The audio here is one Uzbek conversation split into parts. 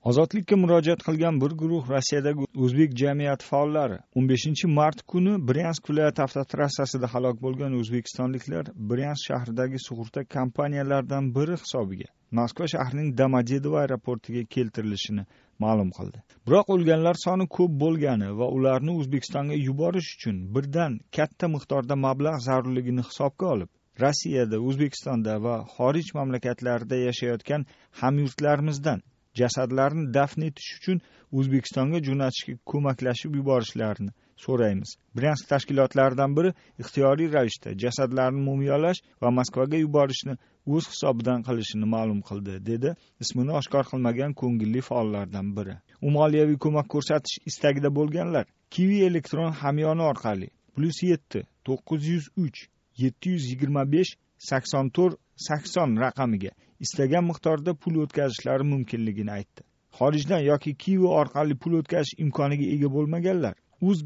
Ozodlikka murojaat qilgan bir guruh Rossiyadagi o'zbek jamiyati faollari 15-mart kuni Bryansk viloyati avtotrassasida halok bo'lgan o'zbekistonliklar Bryansk shahridagi sug'urta kompaniyalaridan biri hisobiga Moskva shahrining Domodedovo aeroportiga keltirilishini ma'lum qildi. Biroq o'lganlar soni ko'p bo'lgani va ularni O'zbekistonga yuborish uchun birdan katta miqdorda mablag' zarurligini hisobga olib, Rossiyada, O'zbekistonda va xorij mamlakatlarida yashayotgan hamyurtlarimizdan jasadlarni dafn etish uchun O'zbekistonga jo'natishga ko'maklashib yuborishlarini so'raymiz. Bryansk tashkilotlaridan biri ixtiyoriy ravishda jasadlarni mumiyolash va Moskvaga yuborishni o'z hisobidan qilishini ma'lum qildi, dedi ismini oshkor qilmagan ko'ngilli faollardan biri. Moliyaviy ko'mak ko'rsatish istagida bo'lganlar Kiwi elektron hamyoni orqali +7 903 725 84 80 raqamiga istagan miqdorda pul o'tkazishlari mumkinligini aytdi. Xorijdan yoki Kiwi orqali pul o'tkazish imkoniga ega bo'lmaganlar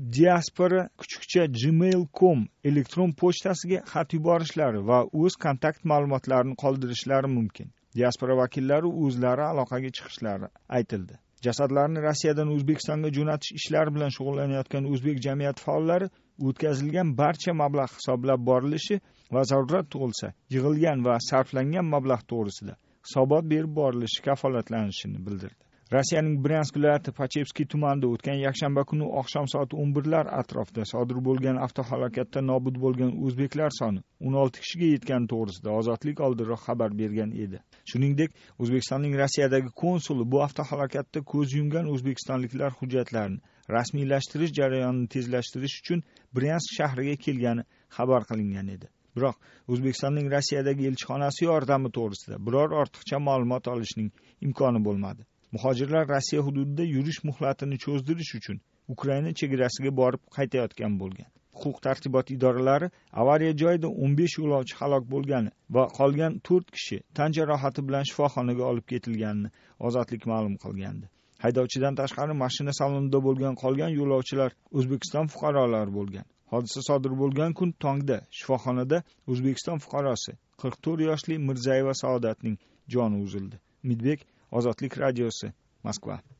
uzdiaspora@gmail.com elektron pochtasiga xat yuborishlari va o'z kontakt ma'lumotlarini qoldirishlari mumkin. Diaspora vakillari o'zlari aloqaga chiqishlari aytildi. Jasadlarni Rossiyadan O'zbekistonga jo'natish ishlari bilan shug'ullanayotgan o'zbek jamiyati faollari o'tkazilgan barcha mablag' hisoblab borilishi va zarurat tug'ilsa yig'ilgan va sarflangan mablag' to'g'risida hisobot berib borilishi kafolatlanishini bildirdi. Rossiyaning Bryansk viloyati Pachevskiy tumanida o'tgan yakshanba kuni oqshom soat 11lar atrofida sodir bo'lgan avtohalokatda nobud bo'lgan o'zbeklar soni 16 kishiga yetgani to'g'risida Ozodlik oldinroq xabar bergan edi. Shuningdek, O'zbekistonning Rossiyadagi konsuli bu avtohalokatda ko'z yumgan o'zbekistonliklar hujjatlarini rasmiylashtirish jarayonini tezlashtirish uchun Bryansk shahriga kelgani xabar qilingan edi. Biroq O'zbekistonning Rossiyadagi elchixonasi yordami to'g'risida biror ortiqcha ma'lumot olishning imkoni bo'lmadi. Muhojirlar Rossiya hududida yurish muhlatini cho'zdirish uchun Ukraina chegarasiga borib qaytayotgan bo'lgan. Huquq-tartibot idoralari avariya joyida 15 yo'lovchi halok bo'lgani va qolgan 4 kishi tan jarohati bilan shifoxonaga olib ketilganini Ozodlik ma'lum qilgandi. Haydovchidan tashqari mashina salonida bo'lgan qolgan yo'lovchilar O'zbekiston fuqarolari bo'lgan. Hodisa sodir bo'lgan kun tongda shifoxonada O'zbekiston fuqarosi 44 yoshli Mirzayeva Saodatning joni uzildi. Umidbek, Ozodlik radiosi, Moskva.